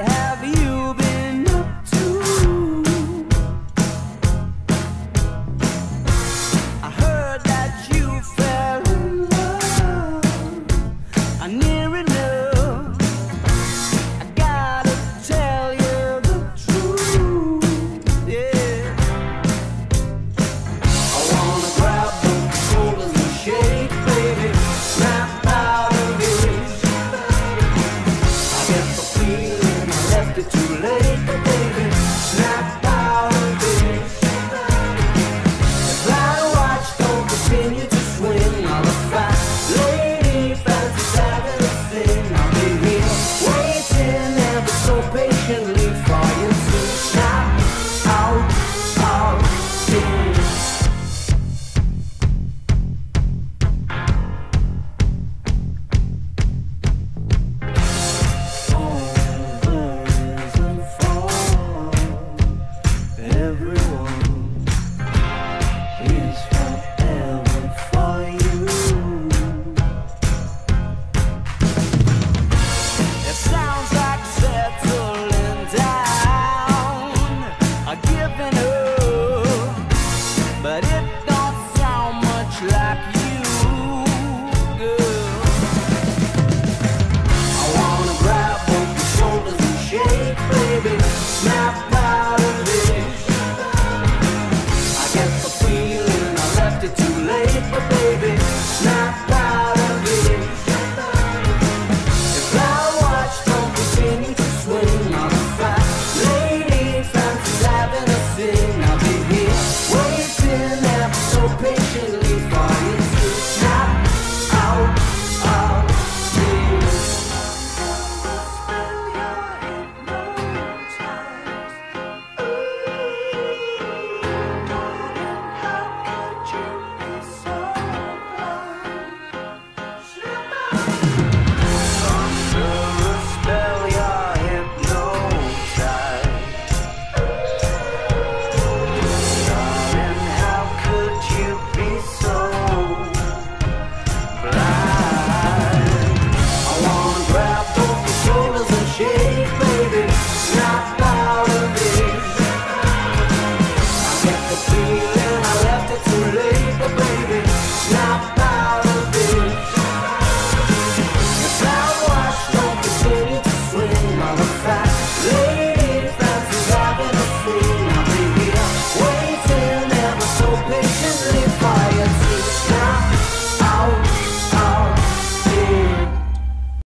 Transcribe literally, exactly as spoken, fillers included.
have you been up to? I heard that you fell in love. I near enough. I gotta tell you the truth, yeah. I wanna grab the cold and shake, baby, snap out of it. I get the feeling I left it too late.